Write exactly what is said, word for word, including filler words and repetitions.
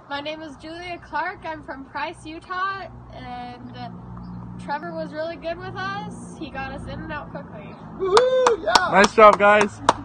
My name is Julia Clark. I'm from Price, Utah, and Trevor was really good with us. He got us in and out quickly. Woohoo! Yeah! Nice job, guys.